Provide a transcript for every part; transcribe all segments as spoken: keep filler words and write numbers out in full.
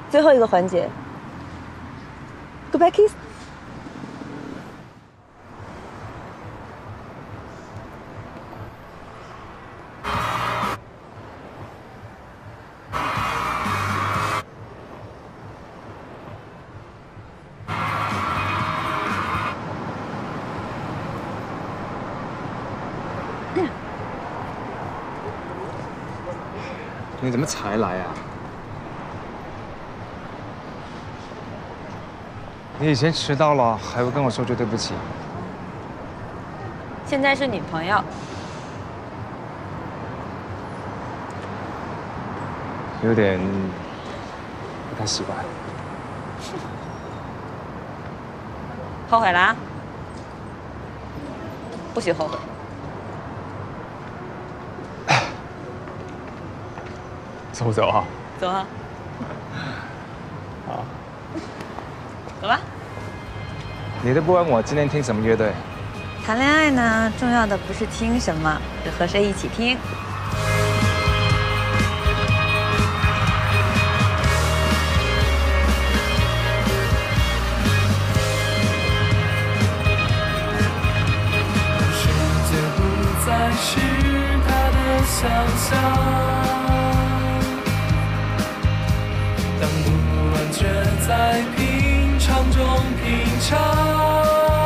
最后一个环节 ，Goodbye kiss。 你怎么才来啊？你以前迟到了还会跟我说句对不起。 现在是女朋友， 有点不太习惯。 后悔啦？不许后悔。 走不走啊？ 走啊！ 好， 走吧。 你都不问我今天听什么乐队？ 谈恋爱呢，重要的不是听什么，是和谁一起听。 世界不再是他的想象。 当不安却在平常中品尝。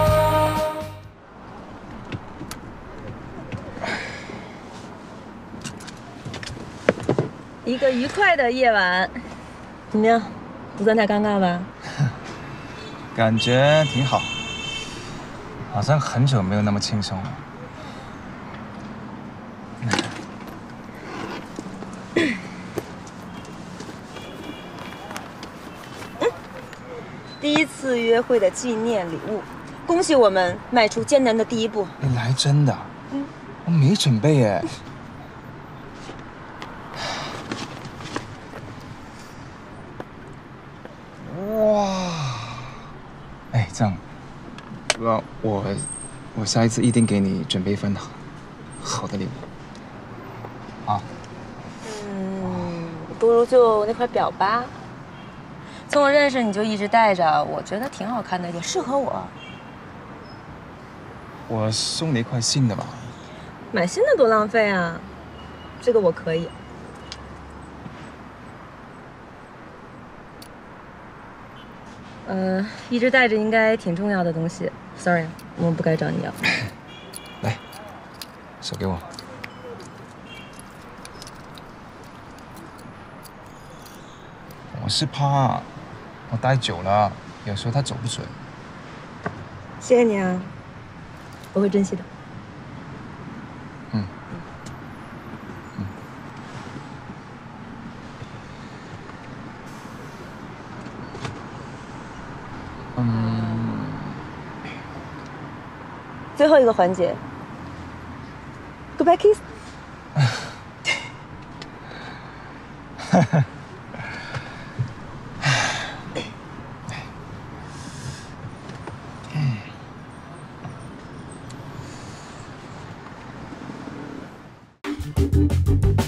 一个愉快的夜晚，怎么样？不算太尴尬吧？ 感觉挺好，好像很久没有那么轻松了。 第一次约会的纪念礼物，恭喜我们迈出艰难的第一步。 你来真的？嗯，我没准备耶。哇！哎，这样，我我我下一次一定给你准备一份好的礼物。啊？ 嗯，不如就那块表吧。 从我认识你就一直戴着，我觉得挺好看的，也适合我。 我送你一块新的吧。 买新的多浪费啊，这个我可以。呃，一直戴着应该挺重要的东西。Sorry， 我们不该找你要。 来，手给我。 我是怕我戴久了，有时候它走不准。 谢谢你啊，我会珍惜的。 嗯。嗯。嗯。 最后一个环节 ，Goodbye kiss。 哈哈。 嗯。